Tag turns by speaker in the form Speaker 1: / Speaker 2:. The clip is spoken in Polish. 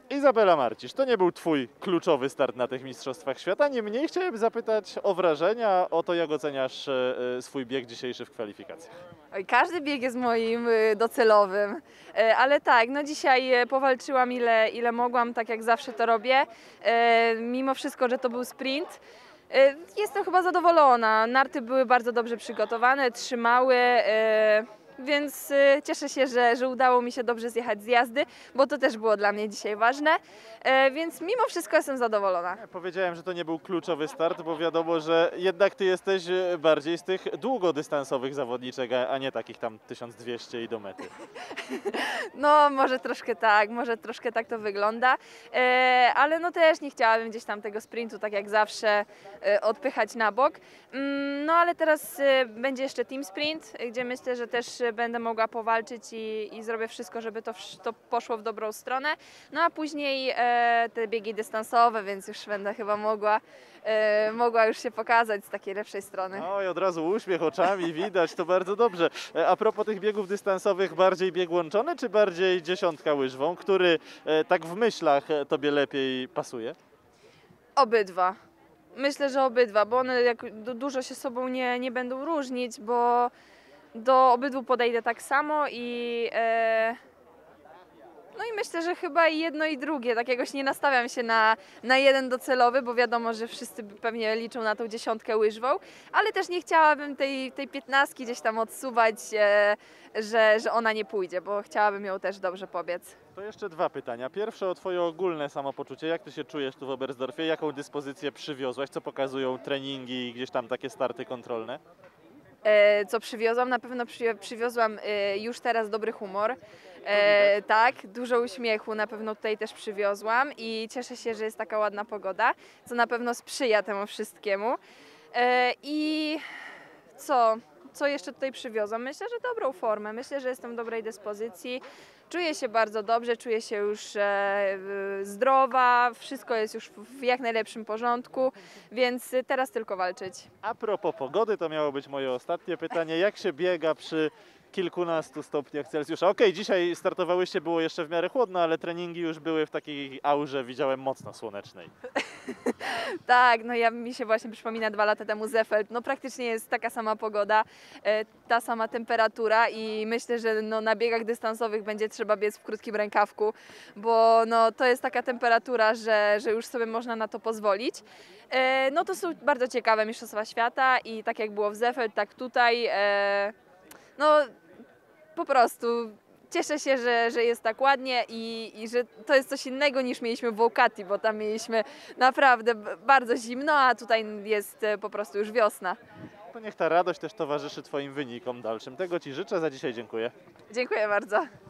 Speaker 1: Izabela Marcisz, to nie był twój kluczowy start na tych Mistrzostwach Świata. Niemniej chciałem zapytać o wrażenia, o to, jak oceniasz swój bieg dzisiejszy w kwalifikacjach.
Speaker 2: Oj, każdy bieg jest moim docelowym, ale tak, no dzisiaj powalczyłam ile mogłam, tak jak zawsze to robię. Mimo wszystko, że to był sprint, jestem chyba zadowolona. Narty były bardzo dobrze przygotowane, trzymały, więc cieszę się, że udało mi się dobrze zjechać z jazdy, bo to też było dla mnie dzisiaj ważne, więc mimo wszystko jestem zadowolona.
Speaker 1: Ja powiedziałem, że to nie był kluczowy start, bo wiadomo, że jednak ty jesteś bardziej z tych długodystansowych zawodniczek, a nie takich tam 1200 i do mety.
Speaker 2: No może troszkę tak to wygląda, ale no też nie chciałabym gdzieś tam tego sprintu, tak jak zawsze, odpychać na bok. No ale teraz będzie jeszcze team sprint, gdzie myślę, że też będę mogła powalczyć i zrobię wszystko, żeby to poszło w dobrą stronę. No a później te biegi dystansowe, więc już będę chyba mogła już się pokazać z takiej lepszej strony.
Speaker 1: No i od razu uśmiech oczami widać, to bardzo dobrze. A propos tych biegów dystansowych, bardziej bieg łączony, czy bardziej dziesiątka łyżwą, który tak w myślach tobie lepiej pasuje?
Speaker 2: Obydwa. Myślę, że obydwa, bo one dużo się sobą nie będą różnić, bo do obydwu podejdę tak samo no i myślę, że chyba i jedno i drugie. Tak jakoś nie nastawiam się na jeden docelowy, bo wiadomo, że wszyscy pewnie liczą na tą dziesiątkę łyżwą, ale też nie chciałabym tej 15 gdzieś tam odsuwać, że ona nie pójdzie, bo chciałabym ją też dobrze pobiec.
Speaker 1: To jeszcze dwa pytania. Pierwsze o twoje ogólne samopoczucie. Jak ty się czujesz tu w Oberstdorfie? Jaką dyspozycję przywiozłaś? Co pokazują treningi i gdzieś tam takie starty kontrolne?
Speaker 2: Co przywiozłam? Na pewno przywiozłam już teraz dobry humor. Tak, dużo uśmiechu na pewno tutaj też przywiozłam i cieszę się, że jest taka ładna pogoda, co na pewno sprzyja temu wszystkiemu. I co jeszcze tutaj przywiozłam? Myślę, że dobrą formę. Myślę, że jestem w dobrej dyspozycji. Czuję się bardzo dobrze, czuję się już zdrowa, wszystko jest już w jak najlepszym porządku, więc teraz tylko walczyć.
Speaker 1: A propos pogody, to miało być moje ostatnie pytanie. Jak się biega przy kilkunastu stopniach Celsjusza? Okej, dzisiaj startowałyście, było jeszcze w miarę chłodno, ale treningi już były w takiej aurze, widziałem, mocno słonecznej.
Speaker 2: Tak, no mi się właśnie przypomina 2 lata temu Zefeld. No praktycznie jest taka sama pogoda, ta sama temperatura i myślę, że no, na biegach dystansowych będzie trzeba biec w krótkim rękawku, bo no, to jest taka temperatura, że już sobie można na to pozwolić. No to są bardzo ciekawe mistrzostwa świata i tak jak było w Zefeld, tak tutaj, no po prostu cieszę się, że jest tak ładnie i że to jest coś innego niż mieliśmy w Wołkati, bo tam mieliśmy naprawdę bardzo zimno, a tutaj jest po prostu już wiosna.
Speaker 1: To niech ta radość też towarzyszy twoim wynikom dalszym. Tego ci życzę, za dzisiaj dziękuję.
Speaker 2: Dziękuję bardzo.